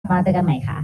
มาเจอกันใหม่ค่ะ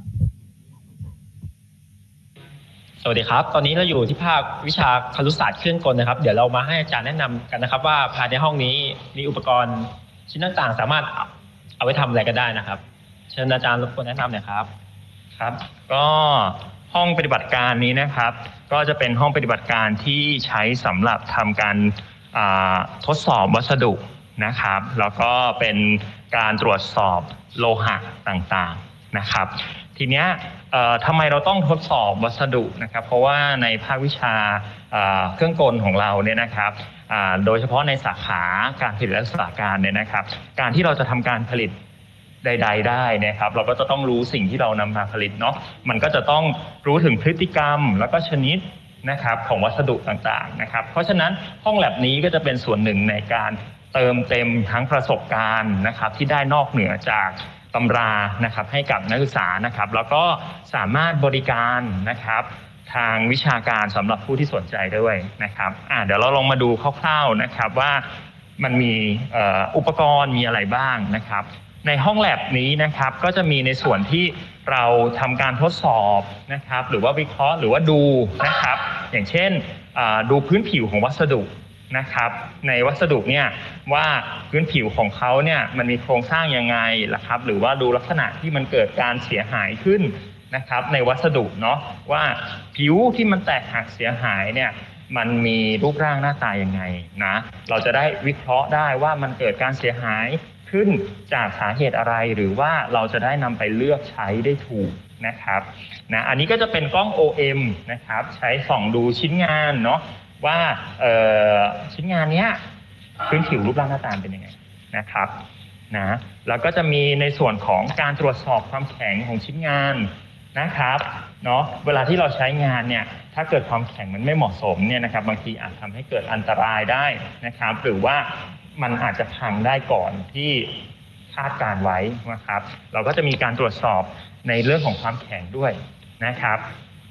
สวัสดีครับตอนนี้เราอยู่ที่ภาควิชาครุศาสตร์เครื่องกลนะครับเดี๋ยวเรามาให้อาจารย์แนะนำกันนะครับว่าภายในห้องนี้มีอุปกรณ์ชิ้นต่างๆสามารถเอาไว้ทำอะไรกันได้นะครับเชิญอาจารย์รบกวนแนะนำหน่อยครับครับก็ห้องปฏิบัติการนี้นะครับก็จะเป็นห้องปฏิบัติการที่ใช้สำหรับทำการทดสอบวัสดุนะครับแล้วก็เป็นการตรวจสอบโลหะต่างๆนะครับทีเนี้ยทำไมเราต้องทดสอบวัสดุนะครับเพราะว่าในภาควิชาเครื่องกลของเราเนี่ยนะครับโดยเฉพาะในสาขาการผลิตและอุตสาหการเนี่ยนะครับการที่เราจะทำการผลิตใดๆได้นะครับเราก็จะต้องรู้สิ่งที่เรานำมาผลิตเนาะมันก็จะต้องรู้ถึงพฤติกรรมแล้วก็ชนิดนะครับของวัสดุต่างๆนะครับเพราะฉะนั้นห้องแลบนี้ก็จะเป็นส่วนหนึ่งในการเติมเต็มทั้งประสบการณ์นะครับที่ได้นอกเหนือจากตำรานะครับให้กับนักศึกษานะครับแล้วก็สามารถบริการนะครับทางวิชาการสำหรับผู้ที่สนใจด้วยนะครับเดี๋ยวเราลองมาดูคร่าวๆนะครับว่ามันมีอุปกรณ์มีอะไรบ้างนะครับในห้องแลบนี้นะครับก็จะมีในส่วนที่เราทำการทดสอบนะครับหรือว่าวิเคราะห์หรือว่าดูนะครับอย่างเช่นดูพื้นผิวของวัสดุนะครับในวัสดุเนี่ยว่าพื้นผิวของเขาเนี่ยมันมีโครงสร้างยังไงล่ะครับหรือว่าดูลักษณะที่มันเกิดการเสียหายขึ้นนะครับในวัสดุเนาะว่าผิวที่มันแตกหักเสียหายเนี่ยมันมีรูปร่างหน้าตายังไงนะเราจะได้วิเคราะห์ได้ว่ามันเกิดการเสียหายขึ้นจากสาเหตุอะไรหรือว่าเราจะได้นำไปเลือกใช้ได้ถูกนะครับอันนี้ก็จะเป็นกล้อง OM นะครับใช้ส่องดูชิ้นงานเนาะว่าชิ้นงานนี้พื้นผิวรูปร่างหน้าตาเป็นยังไงนะครับแล้วก็จะมีในส่วนของการตรวจสอบความแข็งของชิ้นงานนะครับเนาะเวลาที่เราใช้งานเนี่ยถ้าเกิดความแข็งมันไม่เหมาะสมเนี่ยนะครับบางทีอาจทำให้เกิดอันตรายได้นะครับหรือว่ามันอาจจะพังได้ก่อนที่คาดการไว้นะครับเราก็จะมีการตรวจสอบในเรื่องของความแข็งด้วยนะครับ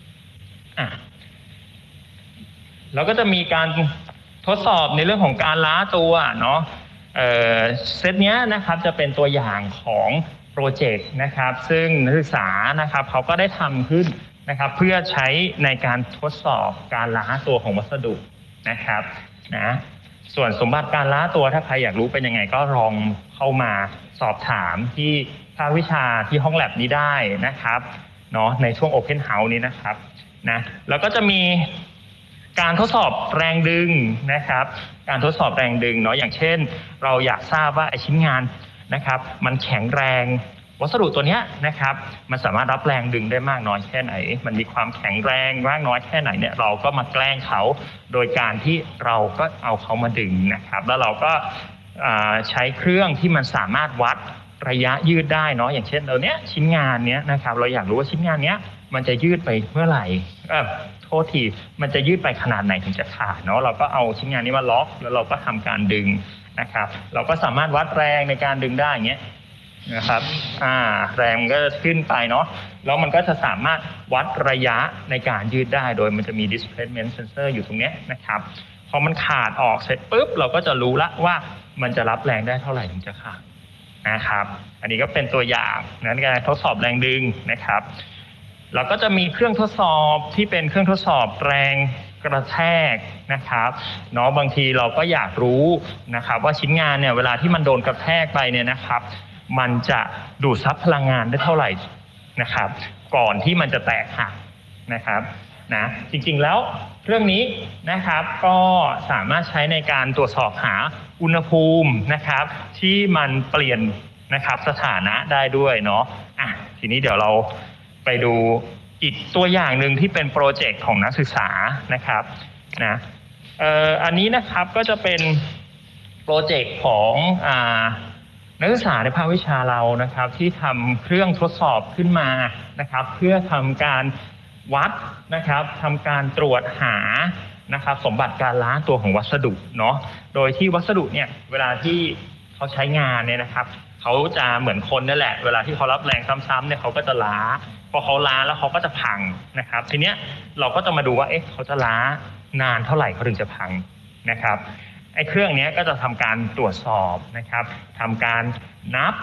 เราก็จะมีการทดสอบในเรื่องของการล้าตัวเนาะเซตนี้นะครับจะเป็นตัวอย่างของโปรเจกต์นะครับซึ่งนักศึกษานะครับเขาก็ได้ทำขึ้นนะครับเพื่อใช้ในการทดสอบการล้าตัวของวัสดุนะครับส่วนสมบัติการล้าตัวถ้าใครอยากรู้เป็นยังไงก็ลองเข้ามาสอบถามที่ภาควิชาที่ห้องแลบนี้ได้นะครับเนาะในช่วง Open House นี้นะครับแล้วก็จะมีการทดสอบแรงดึงนะครับการทดสอบแรงดึงเนาะอย่างเช่นเราอยากทราบว่าไอชิ้นงานนะครับมันแข็งแรงวัสดุตัวนี้นะครับมันสามารถรับแรงดึงได้มากน้อยแค่ไหนมันมีความแข็งแรงมากน้อยแค่ไหนเนี่ยเราก็มาแกล้งเขาโดยการที่เราก็เอาเขามาดึงนะครับแล้วเราก็ใช้เครื่องที่มันสามารถวัดระยะยืดได้เนาะอย่างเช่นเราเนี้ยชิ้นงานเนี้ยนะครับเราอยากรู้ว่าชิ้นงานเนี้ยมันจะยืดไปเมื่อไหร่โทษทีมันจะยืดไปขนาดไหนถึงจะขาดเนาะเราก็เอาชิ้นงานนี้มาล็อกแล้วเราก็ทำการดึงนะครับเราก็สามารถวัดแรงในการดึงได้อย่างเงี้ยนะครับแรงมันก็จะขึ้นไปเนาะแล้วมันก็จะสามารถวัดระยะในการยืดได้โดยมันจะมี displacement sensor อยู่ตรงนี้นะครับพอมันขาดออกเสร็จปุ๊บเราก็จะรู้ละว่ามันจะรับแรงได้เท่าไหร่ถึงจะขาดนะครับอันนี้ก็เป็นตัวอย่างในการทดสอบแรงดึงนะครับเราก็จะมีเครื่องทดสอบที่เป็นเครื่องทดสอบแรงกระแทกนะครับเนาะบางทีเราก็อยากรู้นะครับว่าชิ้นงานเนี่ยเวลาที่มันโดนกระแทกไปเนี่ยนะครับมันจะดูดซับพลังงานได้เท่าไหร่นะครับก่อนที่มันจะแตกหักนะครับจริงๆแล้วเรื่องนี้นะครับก็สามารถใช้ในการตรวจสอบหาอุณหภูมินะครับที่มันเปลี่ยนนะครับสถานะได้ด้วยเนาะทีนี้เดี๋ยวเราไปดูอีกตัวอย่างหนึ่งที่เป็นโปรเจกต์ของนักศึกษานะครับอันนี้นะครับก็จะเป็นโปรเจกต์ของนักศึกษาในภาควิชาเรานะครับที่ทำเครื่องทดสอบขึ้นมานะครับเพื่อทำการวัดนะครับทำการตรวจหานะครับสมบัติการล้าตัวของวัสดุเนาะโดยที่วัสดุเนี่ยเวลาที่เขาใช้งานเนี่ยนะครับเขาจะเหมือนคนนั่นแหละเวลาที่เขารับแรงซ้ำๆเนี่ยเขาก็จะล้าพอเขาล้าแล้วเขาก็จะพังนะครับทีเนี้ยเราก็จะมาดูว่าเขาจะล้านานเท่าไหร่เขาถึงจะพังนะครับไอ้เครื่องนี้ก็จะทำการตรวจสอบนะครับทำการนับ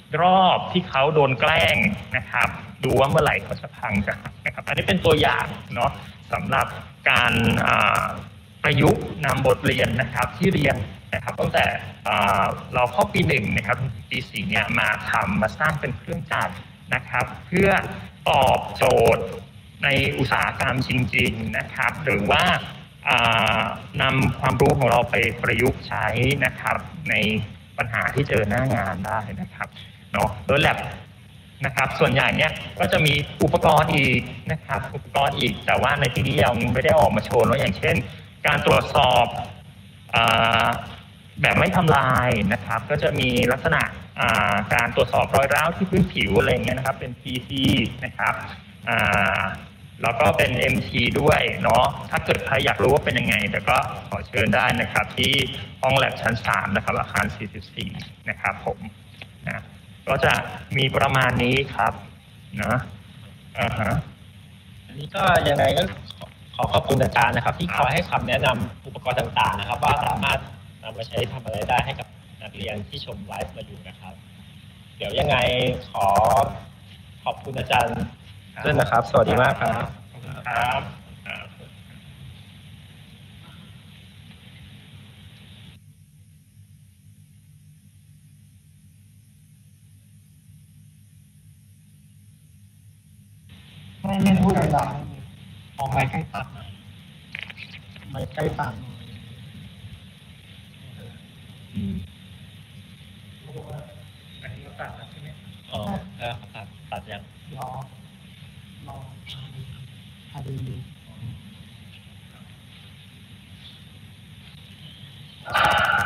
รอบที่เขาโดนแกล้งนะครับดูว่าเมื่อไหร่เขาจะพังกันนะครับอันนี้เป็นตัวอย่างเนาะสำหรับการประยุกต์นำบทเรียนนะครับที่เรียนนะครับตั้งแต่เราเข้าปี 1นะครับปี 4เนี่ยมาสร้างเป็นเครื่องจักรนะครับเพื่อตอบโจทย์ในอุตสาหกรรมจริงๆนะครับหรือว่านำความรู้ของเราไปประยุกต์ใช้นะครับในปัญหาที่เจอหน้างานได้นะครับเนาะโดยแลบนะครับส่วนใหญ่เนี่ยก็จะมีอุปกรณ์อีกนะครับอุปกรณ์อีกแต่ว่าในที่นี้ยังไม่ได้ออกมาโชว์เนาะอย่างเช่นการตรวจสอบแบบไม่ทำลายนะครับก็จะมีลักษณะการตรวจสอบรอยร้าวที่พื้นผิวอะไรเงี้ยนะครับเป็น PT นะครับแล้วก็เป็น MT ด้วยเนาะถ้าเกิดใครอยากรู้ว่าเป็นยังไงแต่ก็ขอเชิญได้นะครับที่ห้องแลบชั้น 3นะครับอาคาร 44นะครับผมนะก็จะมีประมาณนี้ครับนะอันนี้ก็ยังไงก็ขอขอบคุณอาจารย์นะครับที่คอยให้คำแนะนำอุปกรณ์ต่างๆนะครับว่าสามารถนำมาใช้ทำอะไรได้ให้กับนักเรียนที่ชมไลฟ์เราอยู่นะครับเดี๋ยวยังไงขอขอบคุณอาจารย์ด้วยนะครับสวัสดีมากครับครับไม่พูดดังๆออกไม้ใกล้ปากไม้ใกล้ปากอันนี้ก็ตัดแล้วใช่ไหมอ๋อแล้วตัดยังรอพาดูอยู่